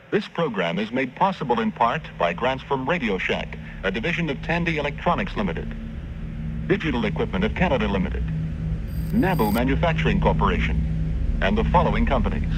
This program is made possible in part by grants from Radio Shack, a division of Tandy Electronics Limited, Digital Equipment of Canada Limited, Nabu Manufacturing Corporation, and the following companies.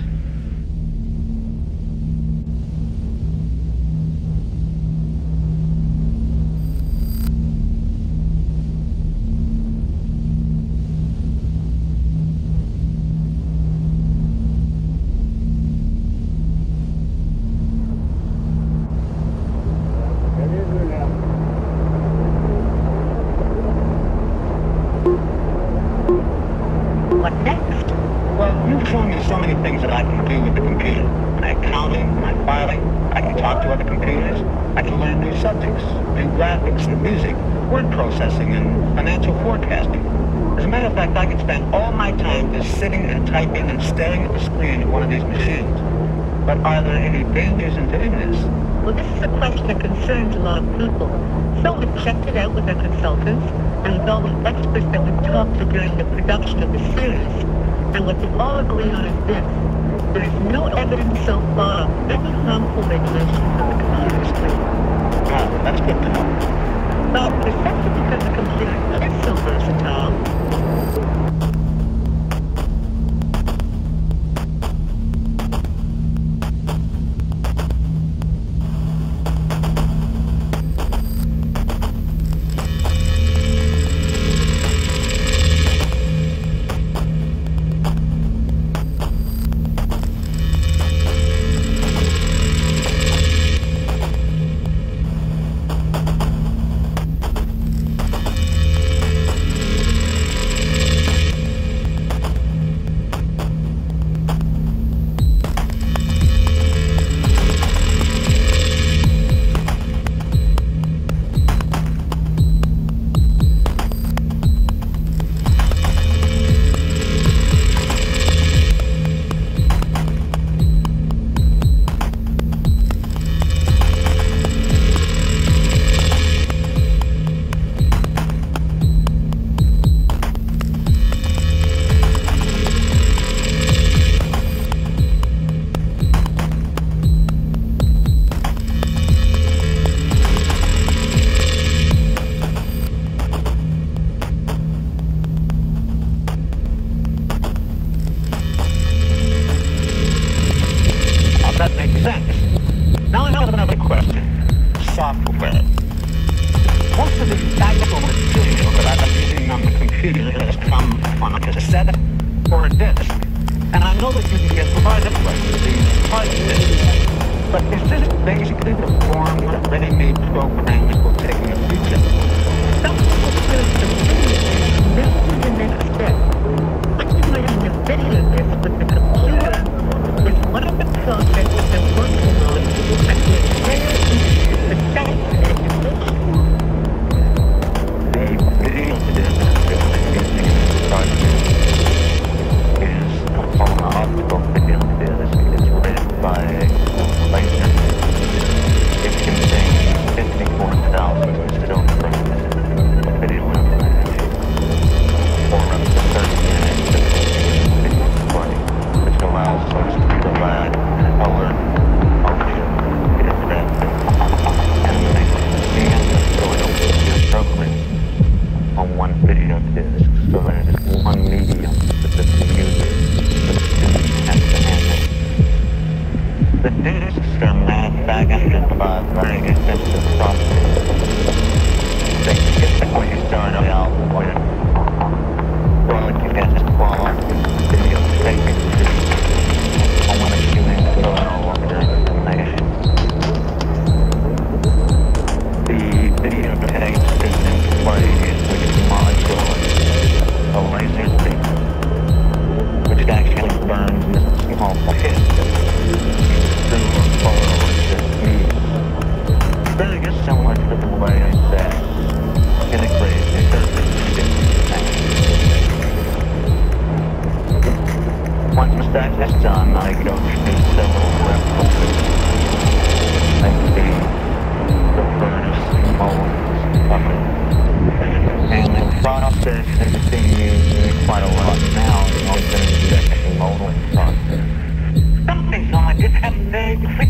What next? Well, you've shown me so many things that I can do with the computer. My accounting, my filing, I can talk to other computers, I can learn new subjects, do graphics and music, word processing and financial forecasting. As a matter of fact, I can spend all my time just sitting and typing and staring at the screen of one of these machines. But are there any dangers in doing this? Well, this is a question that concerns a lot of people. So we checked it out with our consultants and with all the experts that we talked to during the production of the series. And what they all agree on is this. There is no evidence so far of any harmful radiation from the computer screen. Ah, that's good to know. But precisely because the computer is so versatile, that makes sense. Now I have another question. Software. Most of the actual material that I've been using on the computer has come on a cassette or a disc. And I know that you can get provided with these hard discs. But is this basically the form that ready-made programs will take in the future? some people feel the video. This is the next step. Integrating the video disc with the computer is one of the projects that they're working on at the Imperial Institute for Science and Education. The video disc project is a optical video disc. It's written by Laser. It contains 54,000 still frames of video information, or up to 30 minutes of video play, which allows us to provide color, motion, interactive, animation, and photo programs on one video disc. So there's one medium that the user, the student, has to handle. The discs are manufactured by very expensive process. They typically start out with broadcast quality video taken I want to give you longer information. The video takes is in play which modules a laser beam, which actually burns a small pit through a photoresist medium. Very good, similar to the way that integrated the surface once that is done, I go through several replicas, like the furnace molds of it. And the process is being used quite a lot now in the injection molding process. Some things on it just have very